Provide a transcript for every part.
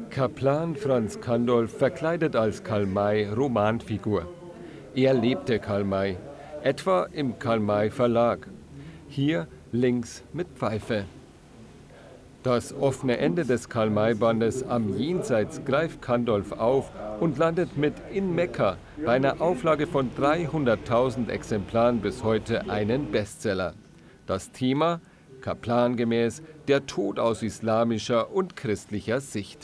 Kaplan Franz Kandolf verkleidet als Karl May Romanfigur. Er lebte Karl May, etwa im Karl May Verlag. Hier links mit Pfeife. Das offene Ende des Karl-May-Bandes am Jenseits greift Kandolf auf und landet mit in Mekka bei einer Auflage von 300.000 Exemplaren bis heute einen Bestseller. Das Thema, Kaplan gemäß, der Tod aus islamischer und christlicher Sicht.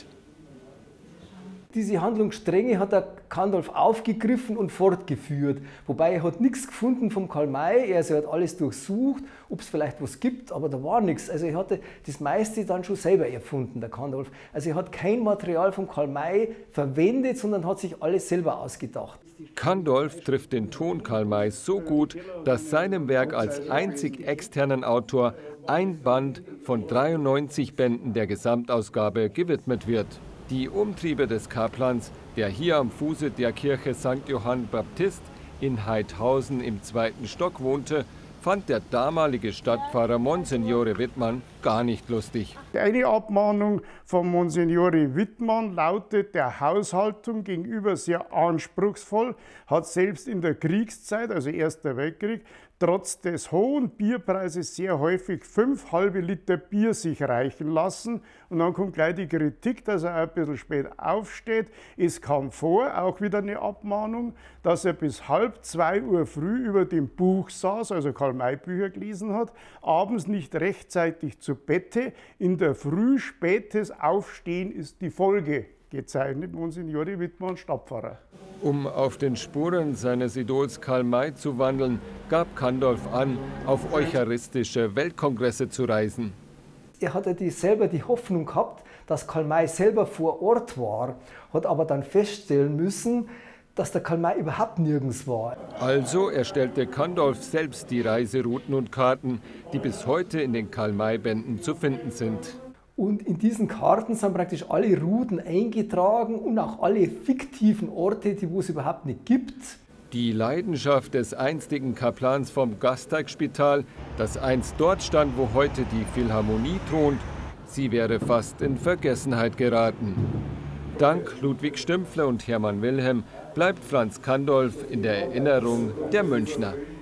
Diese Handlungsstränge hat der Kandolf aufgegriffen und fortgeführt. Wobei er hat nichts gefunden vom Karl May, er hat alles durchsucht, ob es vielleicht was gibt, aber da war nichts. Also er hatte das meiste dann schon selber erfunden, der Kandolf. Also er hat kein Material vom Karl May verwendet, sondern hat sich alles selber ausgedacht. Kandolf trifft den Ton Karl Mays so gut, dass seinem Werk als einzig externen Autor ein Band von 93 Bänden der Gesamtausgabe gewidmet wird. Die Umtriebe des Kaplans, der hier am Fuße der Kirche St. Johann Baptist in Haidhausen im 2. Stock wohnte, fand der damalige Stadtpfarrer Monsignore Wittmann gar nicht lustig. Eine Abmahnung von Monsignore Wittmann lautet, der Haushaltung gegenüber sehr anspruchsvoll, hat selbst in der Kriegszeit, also Erster Weltkrieg, trotz des hohen Bierpreises sehr häufig 5 halbe Liter Bier sich reichen lassen. Und dann kommt gleich die Kritik, dass er ein bisschen spät aufsteht. Es kam vor, auch wieder eine Abmahnung, dass er bis 1:30 Uhr früh über dem Buch saß, also Karl-May-Bücher gelesen hat, abends nicht rechtzeitig zu Bette. In der Früh spätes Aufstehen ist die Folge. Gezeichnet Monsignore Wittmann, Stadtpfarrer. Um auf den Spuren seines Idols Karl May zu wandeln, gab Kandolf an, auf eucharistische Weltkongresse zu reisen. Er hatte selber die Hoffnung gehabt, dass Karl May selber vor Ort war, hat aber dann feststellen müssen, dass der Karl May überhaupt nirgends war. Also erstellte Kandolf selbst die Reiserouten und Karten, die bis heute in den Karl-May-Bänden zu finden sind. Und in diesen Karten sind praktisch alle Routen eingetragen und auch alle fiktiven Orte, die es überhaupt nicht gibt. Die Leidenschaft des einstigen Kaplans vom Gasteigspital, das einst dort stand, wo heute die Philharmonie thront, sie wäre fast in Vergessenheit geraten. Dank Ludwig Stümpfle und Hermann Wilhelm bleibt Franz Kandolf in der Erinnerung der Münchner.